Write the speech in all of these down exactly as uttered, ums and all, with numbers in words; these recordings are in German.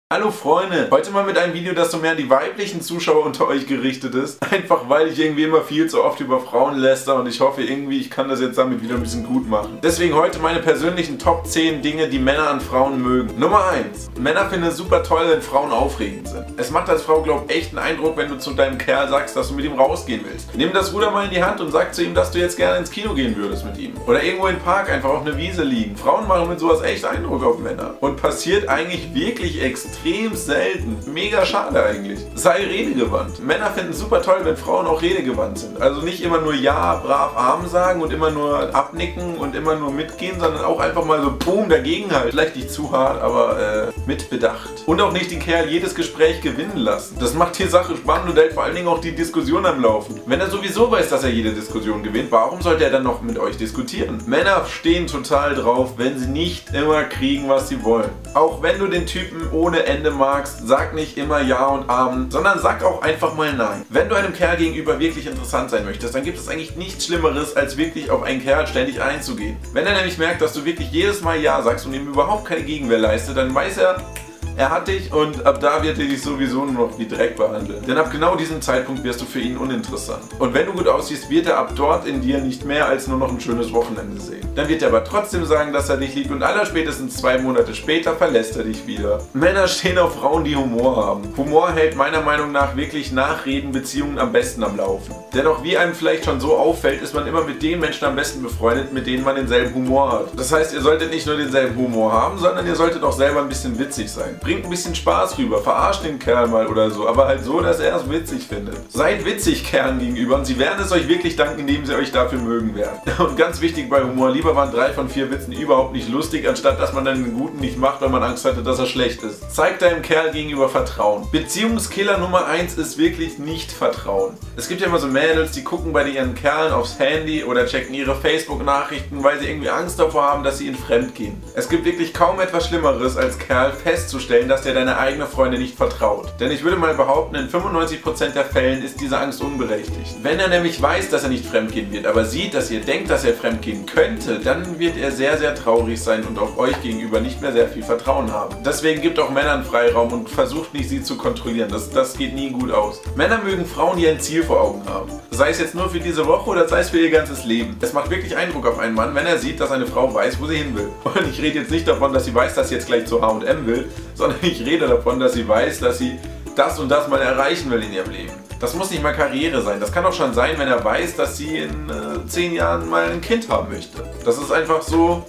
Hallo Freunde, heute mal mit einem Video, das so mehr an die weiblichen Zuschauer unter euch gerichtet ist. Einfach weil ich irgendwie immer viel zu oft über Frauen läster und ich hoffe irgendwie, ich kann das jetzt damit wieder ein bisschen gut machen. Deswegen heute meine persönlichen Top zehn Dinge, die Männer an Frauen mögen. Nummer eins. Männer finden es super toll, wenn Frauen aufregend sind. Es macht als Frau, glaub ich, echt einen Eindruck, wenn du zu deinem Kerl sagst, dass du mit ihm rausgehen willst. Nimm das Ruder mal in die Hand und sag zu ihm, dass du jetzt gerne ins Kino gehen würdest mit ihm. Oder irgendwo im Park einfach auf eine Wiese liegen. Frauen machen mit sowas echt Eindruck auf Männer. Und passiert eigentlich wirklich extrem Extrem selten. Mega schade eigentlich. Sei redegewandt. Männer finden es super toll, wenn Frauen auch redegewandt sind. Also nicht immer nur ja, brav, arm sagen und immer nur abnicken und immer nur mitgehen, sondern auch einfach mal so boom dagegen halt. Vielleicht nicht zu hart, aber äh, mit Bedacht. Und auch nicht den Kerl jedes Gespräch gewinnen lassen. Das macht die Sache spannend und hält vor allen Dingen auch die Diskussion am Laufen. Wenn er sowieso weiß, dass er jede Diskussion gewinnt, warum sollte er dann noch mit euch diskutieren? Männer stehen total drauf, wenn sie nicht immer kriegen, was sie wollen. Auch wenn du den Typen ohne Ende magst, sag nicht immer Ja und Amen, sondern sag auch einfach mal Nein. Wenn du einem Kerl gegenüber wirklich interessant sein möchtest, dann gibt es eigentlich nichts Schlimmeres, als wirklich auf einen Kerl ständig einzugehen. Wenn er nämlich merkt, dass du wirklich jedes Mal Ja sagst und ihm überhaupt keine Gegenwehr leistet, dann weiß er, er hat dich und ab da wird er dich sowieso nur noch wie Dreck behandeln. Denn ab genau diesem Zeitpunkt wirst du für ihn uninteressant. Und wenn du gut aussiehst, wird er ab dort in dir nicht mehr als nur noch ein schönes Wochenende sehen. Dann wird er aber trotzdem sagen, dass er dich liebt und allerspätestens zwei Monate später verlässt er dich wieder. Männer stehen auf Frauen, die Humor haben. Humor hält meiner Meinung nach wirklich Nachreden Beziehungen am besten am Laufen. Dennoch, wie einem vielleicht schon so auffällt, ist man immer mit den Menschen am besten befreundet, mit denen man denselben Humor hat. Das heißt, ihr solltet nicht nur denselben Humor haben, sondern ihr solltet auch selber ein bisschen witzig sein. Bringt ein bisschen Spaß rüber, verarscht den Kerl mal oder so, aber halt so, dass er es witzig findet. Seid witzig Kerlen gegenüber und sie werden es euch wirklich danken, indem sie euch dafür mögen werden. Und ganz wichtig bei Humor, lieber waren drei von vier Witzen überhaupt nicht lustig, anstatt dass man dann den guten nicht macht, weil man Angst hatte, dass er schlecht ist. Zeigt deinem Kerl gegenüber Vertrauen. Beziehungskiller Nummer eins ist wirklich nicht Vertrauen. Es gibt ja immer so Mädels, die gucken bei ihren Kerlen aufs Handy oder checken ihre Facebook-Nachrichten, weil sie irgendwie Angst davor haben, dass sie ihnen fremd gehen. Es gibt wirklich kaum etwas Schlimmeres, als Kerl festzustellen, dass der deine eigene Freundin nicht vertraut. Denn ich würde mal behaupten, in fünfundneunzig Prozent der Fällen ist diese Angst unberechtigt. Wenn er nämlich weiß, dass er nicht fremdgehen wird, aber sieht, dass ihr denkt, dass er fremdgehen könnte, dann wird er sehr, sehr traurig sein und auch euch gegenüber nicht mehr sehr viel Vertrauen haben. Deswegen gibt auch Männern Freiraum und versucht nicht, sie zu kontrollieren. Das, das geht nie gut aus. Männer mögen Frauen, die ein Ziel vor Augen haben. Sei es jetzt nur für diese Woche oder sei es für ihr ganzes Leben. Es macht wirklich Eindruck auf einen Mann, wenn er sieht, dass eine Frau weiß, wo sie hin will. Und ich rede jetzt nicht davon, dass sie weiß, dass sie jetzt gleich zu H und M will, sondern ich rede davon, dass sie weiß, dass sie das und das mal erreichen will in ihrem Leben. Das muss nicht mal Karriere sein. Das kann auch schon sein, wenn er weiß, dass sie in äh, zehn Jahren mal ein Kind haben möchte. Das ist einfach so...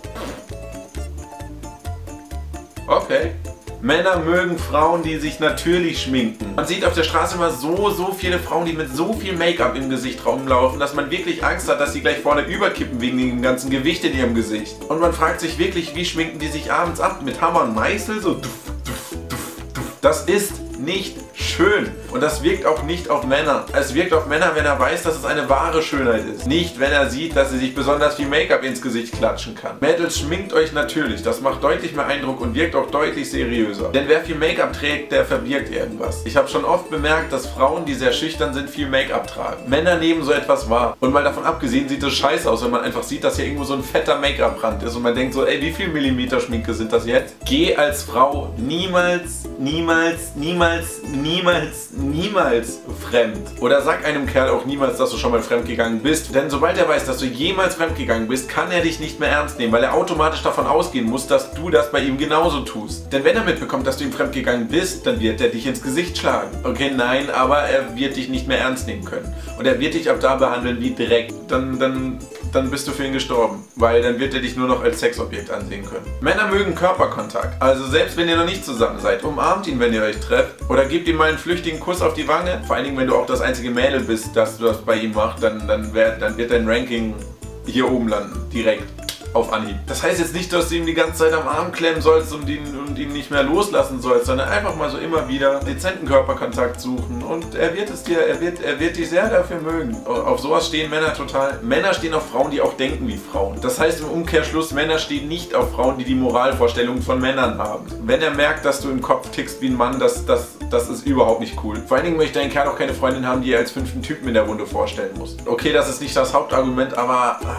Okay. Männer mögen Frauen, die sich natürlich schminken. Man sieht auf der Straße immer so, so viele Frauen, die mit so viel Make-up im Gesicht rumlaufen, dass man wirklich Angst hat, dass sie gleich vorne überkippen wegen dem ganzen Gewicht in ihrem Gesicht. Und man fragt sich wirklich, wie schminken die sich abends ab? Mit Hammer und Meißel? So duff, duff, duff, duff. Das ist nicht schön. Und das wirkt auch nicht auf Männer. Es wirkt auf Männer, wenn er weiß, dass es eine wahre Schönheit ist. Nicht, wenn er sieht, dass sie sich besonders viel Make-up ins Gesicht klatschen kann. Mädels, schminkt euch natürlich. Das macht deutlich mehr Eindruck und wirkt auch deutlich seriöser. Denn wer viel Make-up trägt, der verbirgt irgendwas. Ich habe schon oft bemerkt, dass Frauen, die sehr schüchtern sind, viel Make-up tragen. Männer nehmen so etwas wahr. Und mal davon abgesehen, sieht es scheiße aus, wenn man einfach sieht, dass hier irgendwo so ein fetter Make-up-Rand ist und man denkt so, ey, wie viel Millimeter Schminke sind das jetzt? Geh als Frau niemals, niemals, niemals, niemals, niemals fremd. Oder sag einem Kerl auch niemals, dass du schon mal fremdgegangen bist. Denn sobald er weiß, dass du jemals fremdgegangen bist, kann er dich nicht mehr ernst nehmen, weil er automatisch davon ausgehen muss, dass du das bei ihm genauso tust. Denn wenn er mitbekommt, dass du ihm fremdgegangen bist, dann wird er dich ins Gesicht schlagen. Okay, nein, aber er wird dich nicht mehr ernst nehmen können. Und er wird dich ab da behandeln wie Dreck. Dann, dann, dann bist du für ihn gestorben. Weil dann wird er dich nur noch als Sexobjekt ansehen können. Männer mögen Körperkontakt. Also selbst wenn ihr noch nicht zusammen seid, umarmt ihn, wenn ihr euch trefft. Oder gebt ihm mal einen flüchtigen Kuss auf die Wange. Vor allen Dingen, wenn du auch das einzige Mädel bist, das du das bei ihm machst, dann, dann, wär, dann wird dein Ranking hier oben landen. Direkt. Auf Anhieb. Das heißt jetzt nicht, dass du ihm die ganze Zeit am Arm klemmen sollst und ihn, und ihn nicht mehr loslassen sollst, sondern einfach mal so immer wieder dezenten Körperkontakt suchen und er wird es dir, er wird, er wird dich sehr dafür mögen. Auf sowas stehen Männer total. Männer stehen auf Frauen, die auch denken wie Frauen. Das heißt im Umkehrschluss, Männer stehen nicht auf Frauen, die die Moralvorstellungen von Männern haben. Wenn er merkt, dass du im Kopf tickst wie ein Mann, das, das, das ist überhaupt nicht cool. Vor allen Dingen möchte ein Kerl auch keine Freundin haben, die er als fünften Typen in der Runde vorstellen muss. Okay, das ist nicht das Hauptargument, aber... Ah,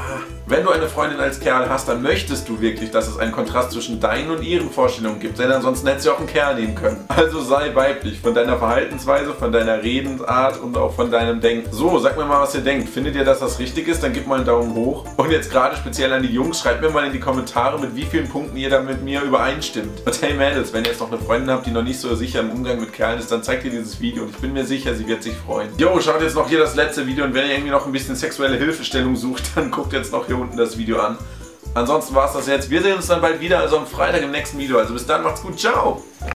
Wenn du eine Freundin als Kerl hast, dann möchtest du wirklich, dass es einen Kontrast zwischen deinen und ihren Vorstellungen gibt, denn ansonsten hättest du auch einen Kerl nehmen können. Also sei weiblich, von deiner Verhaltensweise, von deiner Redensart und auch von deinem Denken. So, sag mir mal, was ihr denkt. Findet ihr, dass das richtig ist? Dann gebt mal einen Daumen hoch. Und jetzt gerade speziell an die Jungs, schreibt mir mal in die Kommentare, mit wie vielen Punkten ihr da mit mir übereinstimmt. Und hey Mädels, wenn ihr jetzt noch eine Freundin habt, die noch nicht so sicher im Umgang mit Kerlen ist, dann zeigt ihr dieses Video und ich bin mir sicher, sie wird sich freuen. Jo, schaut jetzt noch hier das letzte Video und wenn ihr irgendwie noch ein bisschen sexuelle Hilfestellung sucht, dann guckt jetzt noch hier unten das Video an. Ansonsten war es das jetzt. Wir sehen uns dann bald wieder, also am Freitag im nächsten Video. Also bis dann, macht's gut, ciao!